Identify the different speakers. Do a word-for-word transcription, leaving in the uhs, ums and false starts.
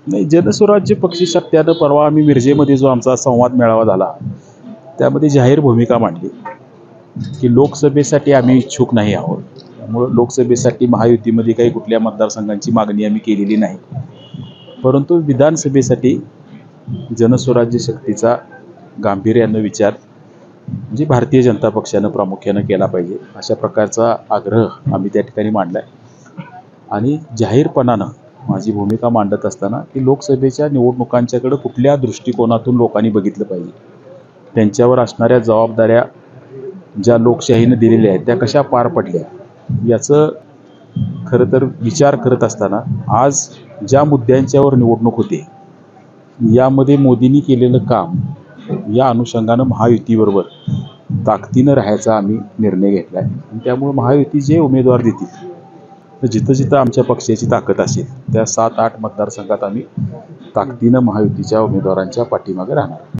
Speaker 1: नाही, जनस्वराज्य पक्षी सत्यानं परवा आम्ही मिरजेमध्ये जो आमचा संवाद मेळावा झाला त्यामध्ये जाहीर भूमिका मांडली की लोकसभेसाठी आम्ही इच्छुक नाही आहोत. त्यामुळं लोकसभेसाठी महायुतीमध्ये काही कुठल्या मतदारसंघांची मागणी आम्ही केलेली नाही, परंतु विधानसभेसाठी जनस्वराज्य शक्तीचा गांभीर्यानं विचार म्हणजे भारतीय जनता पक्षानं प्रामुख्यानं केला पाहिजे अशा प्रकारचा आग्रह आम्ही त्या ठिकाणी मांडला आहे. आणि जाहीरपणानं माझी भूमिका मांडत असताना की लोकसभेच्या निवडणुकांच्याकडं कुठल्या दृष्टिकोनातून लोकांनी बघितलं पाहिजे, त्यांच्यावर असणाऱ्या जबाबदाऱ्या ज्या लोकशाहीनं दिलेल्या आहेत त्या कशा पार पडल्या याचं खरं तर विचार करत असताना आज ज्या मुद्द्यांच्यावर निवडणूक होते यामध्ये मोदींनी केलेलं काम या अनुषंगानं महायुतीबरोबर ताकदीनं राहायचा आम्ही निर्णय घेतला आहे. आणि त्यामुळे महायुती जे उमेदवार देतील तर जिथं जिथं आमच्या पक्षाची ताकद असेल त्या सात आठ मतदारसंघात आम्ही ताकदीनं महायुतीच्या उमेदवारांच्या पाठीमागे राहणार.